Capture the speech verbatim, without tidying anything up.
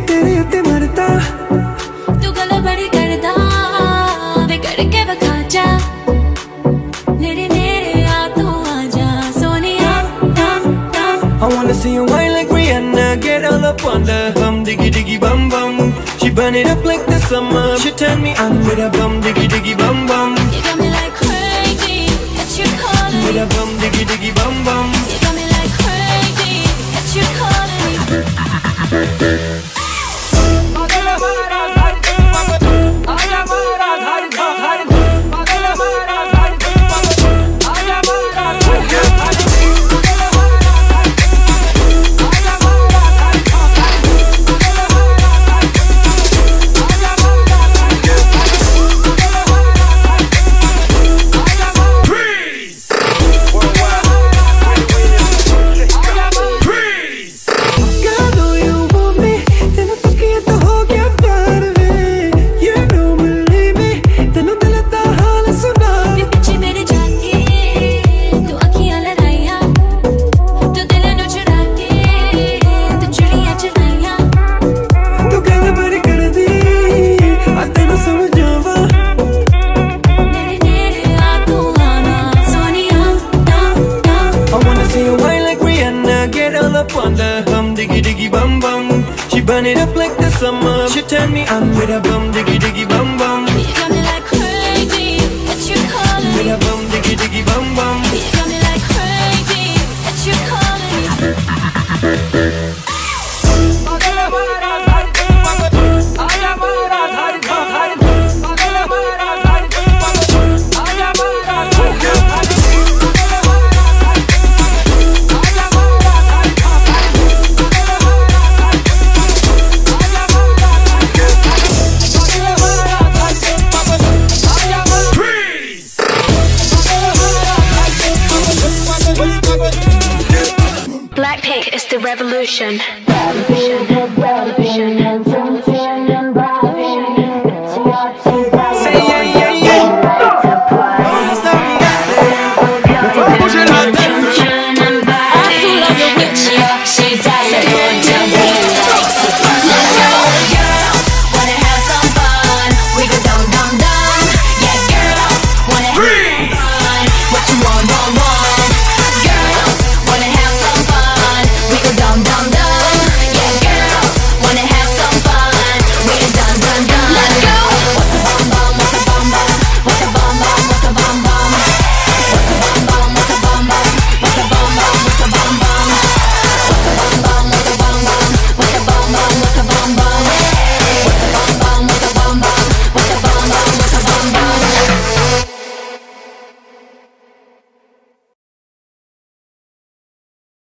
तेरे उत्ते मरता तू गल बड़ी करदा वे करके वखा जा नेड़े नेड़े आ तू आजा सोनिया ता ता I wanna see you wine like Rihanna, get all up on the bum diggy diggy bum bum. She burn it up like the summer, she turn me on with a bum diggy diggy bum bum. You got me like crazy, that you calling me. With a bum diggy diggy bum bum. You got me like crazy, that you calling me. On the bum diggy diggy bum bum. She burn it up like the summer, she turn me on with a bum diggy diggy bum bum. You got me like crazy, that you calling me. With a bum diggy diggy bum bum. You got me like crazy, that you calling me. Blackpink is the revolution. Revolution, revolution.